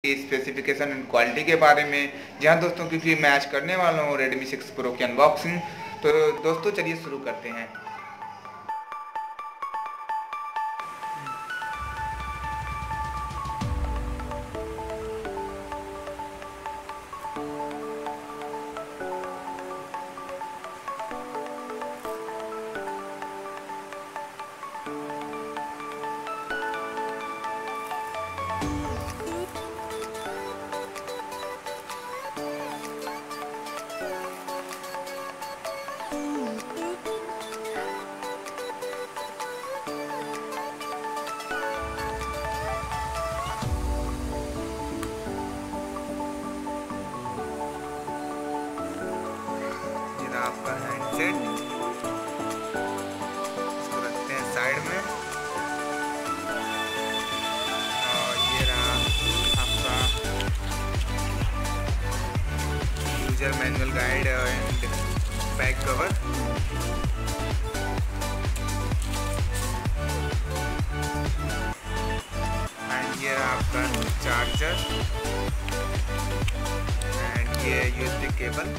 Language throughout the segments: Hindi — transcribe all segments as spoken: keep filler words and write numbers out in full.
स्पेसिफिकेशन एंड क्वालिटी के बारे में। जहाँ दोस्तों क्योंकि मैं आज करने वाला हूँ रेडमी सिक्स प्रो की अनबॉक्सिंग। तो दोस्तों चलिए शुरू करते हैं। आपका हैंडसेट इसको रखते हैं साइड में, और ये रहा आपका user manual guide and back cover. And ये रहा आपका चार्जर एंड ये यूएसबी केबल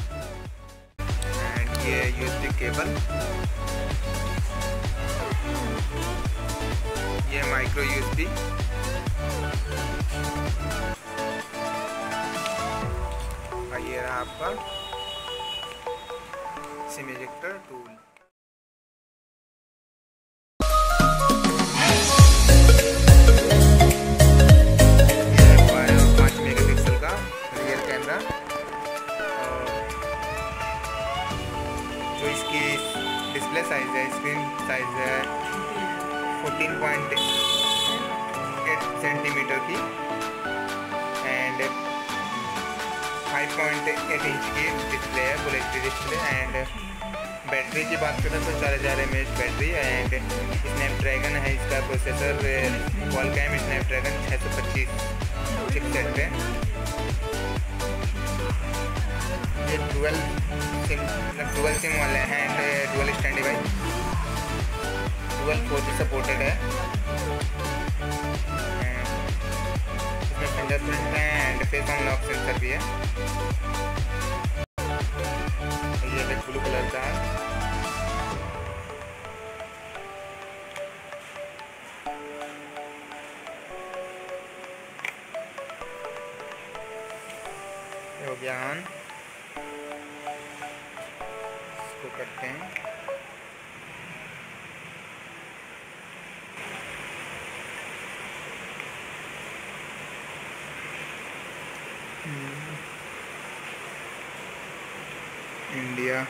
ये यूएसबी केबल, ये माइक्रो यूएसबी, और ये रहा आपका सिम इजेक्टर टूल। पाँच मेगापिक्सल का रियर कैमरा, जो इसकी डिस्प्ले साइज है, स्क्रीन साइज है फोर्टीन पॉइंट एट सेंटीमीटर की and five point eight inch की डिस्प्ले है, full H D display. And battery की बात करें तो चार हज़ार M H battery and Snapdragon है इसका प्रोसेसर, क्वालकॉम स्नैपड्रैगन छः सौ पच्चीस चिपसेट पे। ये डुअल सिम डुअल सिम वाले हैं and dual stand device, dual four G supported है। इसमें फिंगरप्रिंट है एंड फेस अनलॉक सेंसर भी है। ये एक ब्लू कलर का है। हो गया ऑन, इसको करते हैं। इंडिया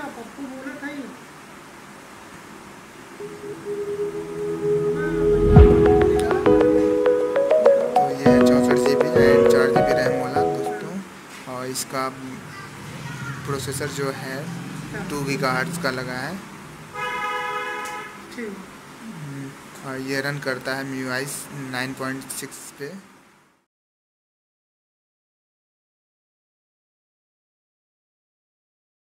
पप्पू बोला था ही। तो ये चौंसठ जी बी एंड चार जी बी रैम वाला दोस्तों, और इसका प्रोसेसर जो है टू गीगा हर्ट्ज का लगा है। ठीक। और ये रन करता है M U I nine point six पे।